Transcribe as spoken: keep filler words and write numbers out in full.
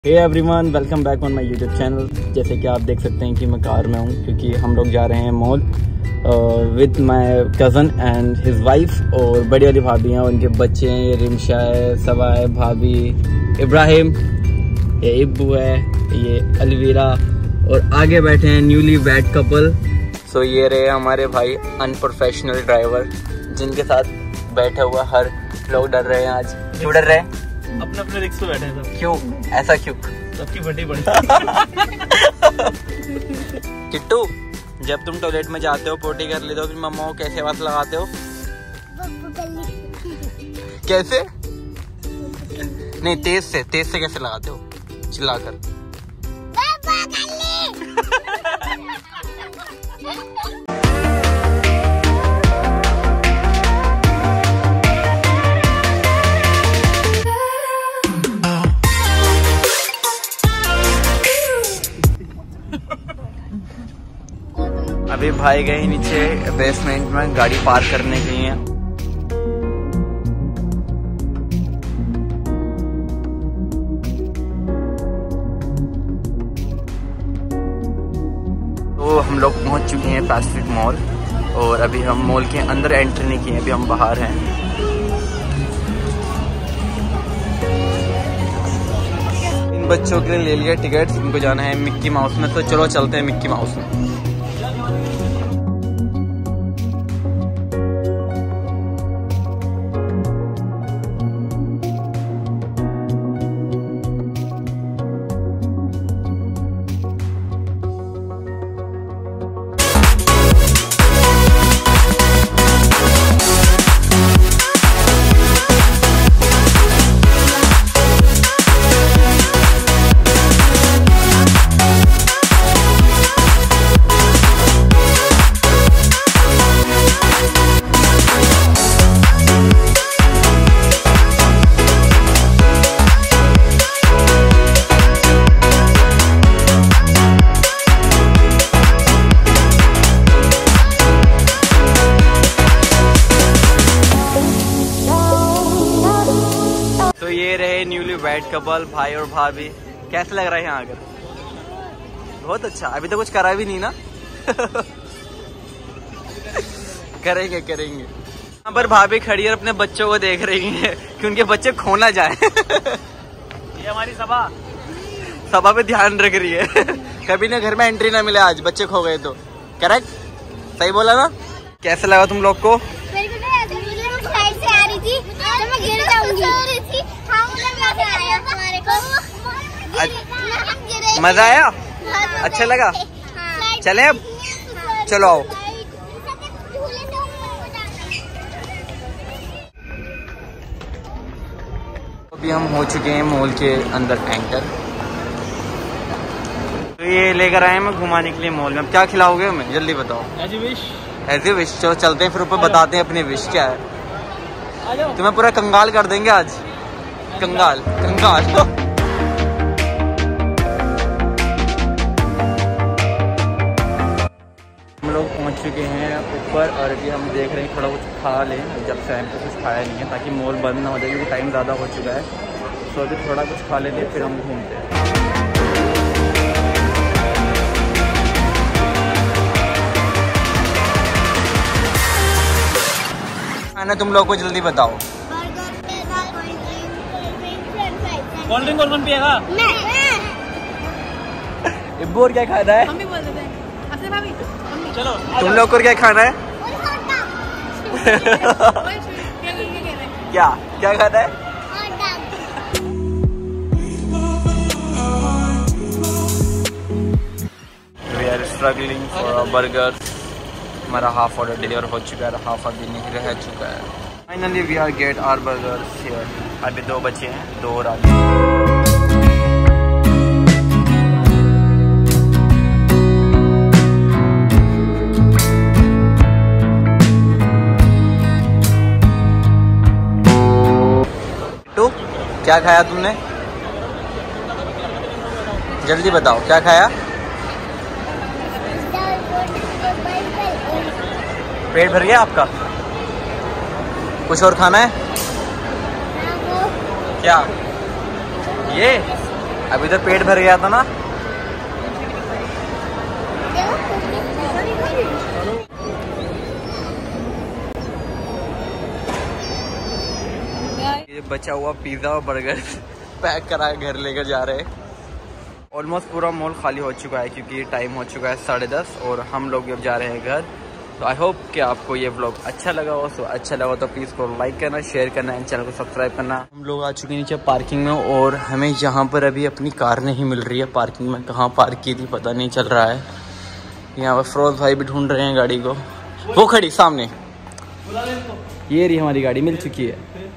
Hey everyone, welcome back on my YouTube channel. जैसे कि आप देख सकते हैं कि मैं कार में हूँ क्योंकि हम लोग जा रहे हैं mall with my cousin and his wife और बड़ी वाली भाभी हैं और उनके बच्चे हैं। ये रिमशा है, सबा है, भाभी इब्राहिम, ये इब्बू है, ये अलवीरा और आगे बैठे हैं न्यूली वेड कपल। सो ये रहे हमारे भाई अनप्रोफेशनल ड्राइवर जिनके साथ बैठा हुआ हर लोग डर रहे हैं। आज क्यों डर रहे हैं? अपने अपने रिक्स पे बैठे हैं सब। क्यों ऐसा क्यों? सबकी फटी पड़ी। किट्टू, जब तुम टॉयलेट में जाते हो पोटी कर लेते हो फिर मम्मा को कैसे आवाज लगाते हो? कैसे? नहीं, तेज से तेज से कैसे लगाते हो? चिल्लाकर। अभी भाई गए नीचे बेसमेंट में गाड़ी पार्क करने के लिए। तो हम लोग पहुंच चुके हैं पैसिफिक मॉल और अभी हम मॉल के अंदर एंट्री नहीं किए, अभी हम बाहर हैं। इन बच्चों के लिए ले लिया टिकट, इनको जाना है मिक्की माउस में, तो चलो चलते हैं मिक्की माउस में। ये रहे न्यूली वेड कपल, भाई और भाभी। कैसे लग रहा है यहाँ आकर? बहुत अच्छा। अभी तो कुछ करा भी नहीं ना। करेंगे करेंगे। यहाँ पर भाभी खड़ी और अपने बच्चों को देख रही है कि उनके बच्चे खो ना जाए। ये हमारी सभा सभा पे ध्यान रख रही है। कभी ना घर में एंट्री ना मिले आज बच्चे खो गए तो। करेक्ट? सही बोला ना? कैसे लगा तुम लोग को? मजा आया? अच्छा लगा? चले अब? चलो आओ। अभी हम हो चुके हैं मॉल के अंदर एंटर। तो ये लेकर आए मैं घुमाने के लिए मॉल में। अब क्या खिलाओगे हमें? जल्दी बताओ। As you wish. As you wish. चलो चलते हैं फिर ऊपर बताते हैं अपनी विश क्या है। तुम्हें पूरा कंगाल कर देंगे आज। कंगाल कंगाल। हम लोग पहुंच चुके हैं ऊपर और अभी हम देख रहे हैं थोड़ा कुछ खा लें। जब से हमको कुछ खाया नहीं है ताकि मॉल बंद ना हो जाए क्योंकि टाइम ज़्यादा हो चुका है। तो अभी थोड़ा कुछ खा लेते फिर हम घूमते हैं। खाना तुम लोग को जल्दी बताओ। कोल्ड ड्रिंक और कौन पिएगा? इब्बू और क्या खाना है? हम भी बोल देते हैं। अपने भाभी चलो तुम लोग को क्या खाना है? क्या क्या खाना है? We are struggling for a burger. हमारा हाफ ऑर्डर डिलीवर हो चुका है, हाफ अभी नहीं रह चुका है। Finally we are get our burgers here. अभी दो बचे हैं, दो और आगे। तो क्या खाया तुमने? जल्दी बताओ क्या खाया? पेट भर गया आपका? कुछ और खाना है? क्या ये अब इधर पेट भर गया था ना। ये बचा हुआ पिज़्ज़ा और बर्गर पैक करा घर लेकर जा रहे हैं। ऑलमोस्ट पूरा मॉल खाली हो चुका है क्योंकि टाइम हो चुका है साढ़े दस और हम लोग अब जा रहे हैं घर। तो आई होप कि आपको ये व्लॉग अच्छा लगा हो। सो अच्छा लगा तो प्लीज़ को लाइक करना, शेयर करना एंड चैनल को सब्सक्राइब करना। हम लोग आ चुके हैं नीचे पार्किंग में और हमें यहाँ पर अभी अपनी कार नहीं मिल रही है। पार्किंग में कहाँ पार्क की थी पता नहीं चल रहा है। यहाँ पर फिरोज भाई भी ढूंढ रहे हैं गाड़ी को। वो खड़ी सामने, ये रही हमारी गाड़ी मिल चुकी है।